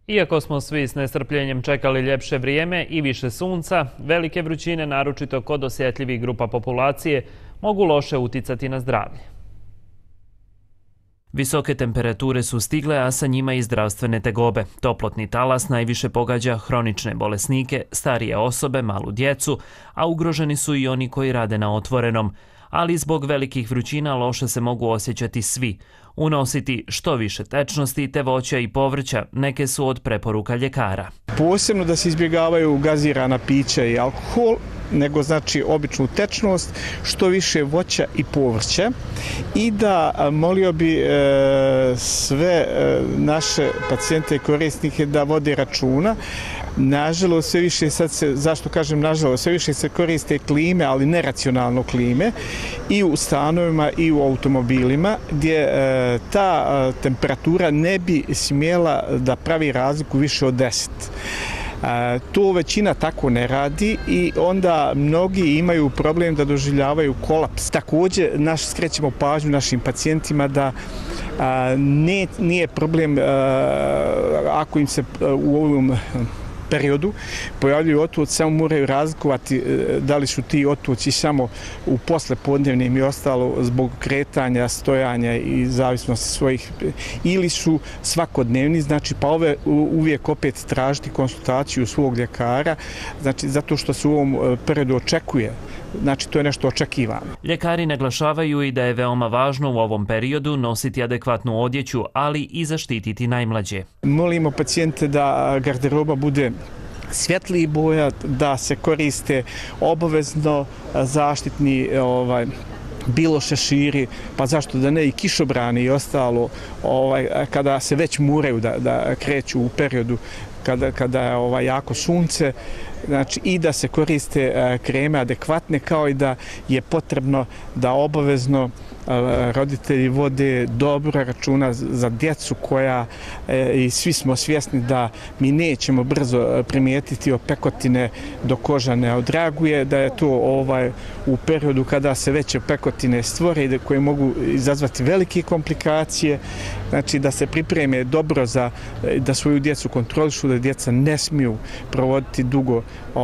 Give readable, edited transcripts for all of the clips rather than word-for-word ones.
Iako smo svi s nestrpljenjem čekali ljepše vrijeme i više sunca, velike vrućine, naročito kod osjetljivih grupa populacije, mogu loše uticati na zdravlje. Visoke temperature su stigle, a sa njima i zdravstvene tegobe. Toplotni talas najviše pogađa hronične bolesnike, starije osobe, malu djecu, a ugroženi su i oni koji rade na otvorenom. Ali zbog velikih vrućina loše se mogu osjećati svi. Unositi što više tečnosti te voća i povrća neke su od preporuka ljekara. Posebno da se izbjegavaju gazirana pića i alkohol, nego znači običnu tečnost, što više voća i povrća, i da molio bi sve naše pacijente i korisnike da vode računa. Nažalost, sve više, zašto kažem nažalost, sve više se koriste klime, ali neracionalno klime, i u stanovima i u automobilima, gdje ta temperatura ne bi smjela da pravi razliku više od 10. To većina tako ne radi i onda mnogi imaju problem da doživljavaju kolaps. Također skrećemo pažnju našim pacijentima da nije problem ako im se u ovom periodu pojavljuju otvoci, samo moraju razlikovati da li su ti otvoci samo u poslepodnevnim i ostalo zbog kretanja, stojanja i zavisnosti svojih, ili su svakodnevni, znači pa uvijek opet tražiti konsultaciju svog ljekara, znači zato što se u ovom periodu očekuje. Znači, to je nešto očekivano. Ljekari naglašavaju i da je veoma važno u ovom periodu nositi adekvatnu odjeću, ali i zaštititi najmlađe. Molimo pacijente da garderoba bude svjetlijih boja, da se koriste obavezno zaštitni bilo šeširi, pa zašto da ne i kišobrani i ostalo, kada se već moraju da kreću u periodu kada je jako sunce, znači i da se koriste kreme adekvatne, kao i da je potrebno da obavezno roditelji vode dobro računa za djecu koja, i svi smo svjesni da mi nećemo brzo primijetiti opekotine dok koža ne odraguje, da je to u periodu kada se veće opekotine stvore koje mogu izazvati velike komplikacije, znači da se pripreme dobro da svoju djecu kontrolišu, da djeca ne smiju provoditi dugo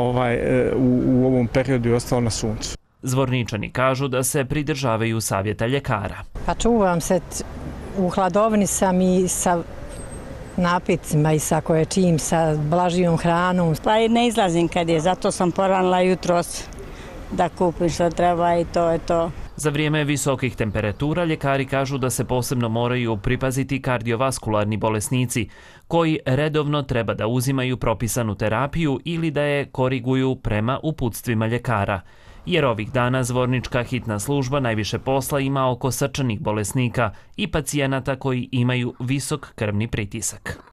u ovom periodu i ostalo na suncu. Zvorničani kažu da se pridržavaju savjeta ljekara. Pa čuvam se, u hladovini sam i sa napitcima i sa koječim, sa blažijom hranom. Pa i ne izlazim kad je, zato sam poranila jutros da kupim što treba i to je to. Za vrijeme visokih temperatura ljekari kažu da se posebno moraju pripaziti kardiovaskularni bolesnici, koji redovno treba da uzimaju propisanu terapiju ili da je koriguju prema uputstvima ljekara. Jer ovih dana Zvornička hitna služba najviše posla ima oko srčanih bolesnika i pacijenata koji imaju visok krvni pritisak.